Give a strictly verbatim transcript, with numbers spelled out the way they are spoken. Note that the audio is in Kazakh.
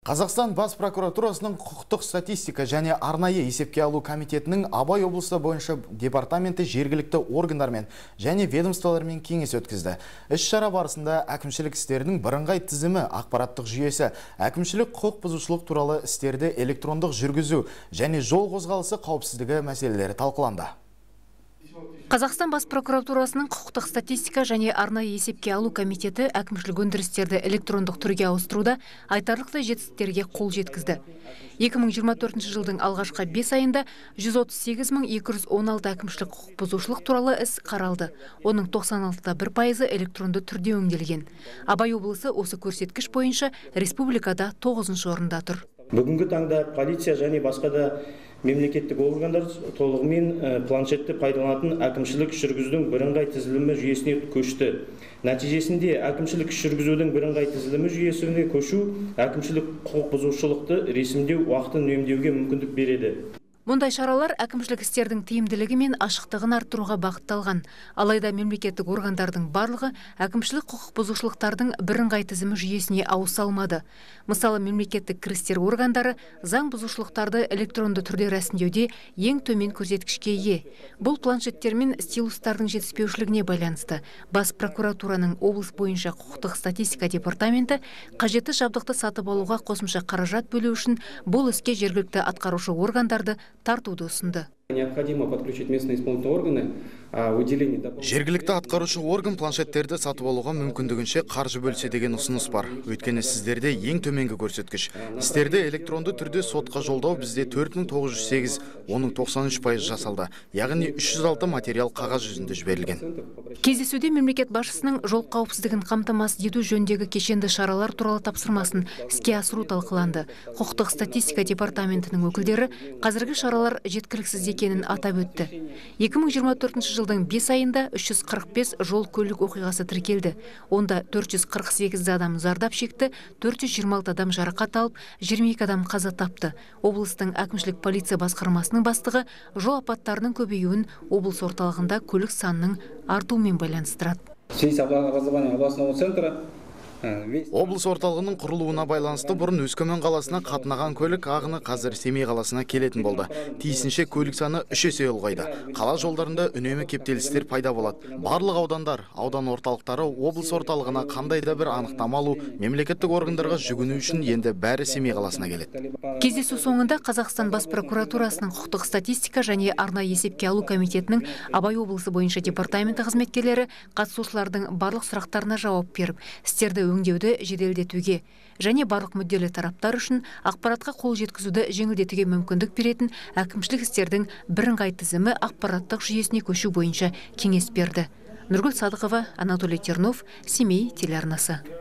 Қазақстан бас прокуратурасының құқықтық статистика және арнайы есепке алу комитетінің Абай облысы бойынша департаменті жергілікті органдармен және ведомстволармен кеңес өткізді. Іс-шара барысында әкімшілік істердің бірыңғай тізімі, ақпараттық жүйесі, әкімшілік құқық бұзушылық туралы істерді электрондық жүргізу және жол қозғалысы қауіпсіздігі мәселелері талқыланды. Қазақстан бас прокуратурасының құқықтық статистика және арнайы есепке алу комитеті әкімшілік өндірістерді электрондық түрге ауыстыруда айтарлықтай жетістіктерге қол жеткізді. екі мың жиырма төртінші жылдың алғашқы бес айында жүз отыз сегіз мың екі жүз он алты әкімшілік құқық бұзушылық туралы іс қаралды. Оның тоқсан алты да бір пайызы электронды түрде өңделген. Абай облысы осы көрсеткіш бойынша республикада тоғызыншы орында тұр. Бүгінгі таңда полиция және басқа да мемлекеттік органдар толығымен планшетті пайдаланатын әкімшілік іс жүргізудің бірыңғай тізілімі жүйесіне көшті. Нәтижесінде әкімшілік іс жүргізудің бірыңғай тізілімі жүйесіне көшу әкімшілік құқық бұзушылықты ресімдеу уақытын үнемдеуге мүмкіндік береді. Мұндай шаралар әкімшілік істердің тиімділігі мен ашықтығын арттыруға бағытталған. Алайда мемлекеттік органдардың барлығы әкімшілік құқық бұзушылықтардың бірыңғай тізімі жүйесіне ауыса алмады. Мысалы, мемлекеттік кірістер органдары заң бұзушылықтарды электронды түрде рәсімдеуде ең төмен көрсеткішке ие. Бұл планшеттер мен стилустардың жетіспеушілігіне байланысты. Бас прокуратураның облыс бойынша құқықтық статистика департаменті қажетті жабдықты сатып алуға қосымша қаражат бөлу үшін бұл іске жергілікті атқарушы органдарды тартуды ұсынды. Необходимо подключить местные исполнительные органы. Жергілікті атқарушы орган планшеттерді сатып алуға мүмкіндігінше қаржы бөлсе деген ұсыныс бар. Өйткені сіздерде ең төменгі көрсеткіш. Істерді электронды түрде сотқа жолдау бізде төрт мың тоғыз жүз сегіз, оның тоқсан үш пайыз жасалды. Яғни үш жүз алты материал қағаз жүзінде жіберілген. Кездесуде мемлекет басшысының жол қауіпсіздігін қамтамасыз ету жөніндегі кешенді шаралар туралы тапсырмасын іске асыру талқыланды. Құқықтық статистика департаментінің өкілдері қазіргі шаралар жеткіліксіз екенін атап өтті. екі мың жиырма төртінші жылдың бес айында үш жүз қырық бес жол көлік оқиғасы тіркелді. Онда төрт жүз қырық сегіз адам зардап шекті, төрт жүз жиырма алты адам жарақат алып, жиырма екі адам қаза тапты. Облыстың әкімшілік полиция басқармасының бастығы жол апаттарының көбеюін облыс орталығында көлік санының артуымен байланыстырады. Облыс орталығының құрылуына байланысты бұрын Өскемен қаласына қатынаған көлік ағыны қазір Семей қаласына келетін болды. Тиісінше көлік саны үш есе ұлғайды. Қала жолдарында үнемі кептелістер пайда болады. Барлық аудандар, аудан орталықтары облыс орталығына қандай да бір анықтама алу, мемлекеттік органдарға жүгіну үшін енді бәрі Семей қаласына келеді. Кездесу соңында Қазақстан бас прокуратурасының құқықтық статистика және арнайы есепке алу комитетінің Абай облысы бойынша департаменті қызметкерлері қатысушылардың барлық сұрақтарына жауап беріп, істерді өңдеуді жеделдетуге және барлық мүдделі тараптар үшін ақпаратқа қол жеткізуді жеңілдетуге мүмкіндік беретін әкімшілік істердің бірыңғай тізімі ақпараттық жүйесіне көшу бойынша кеңес берді. Нұргүл Садықова, Анатолий Тернов, Семей телеарнасы.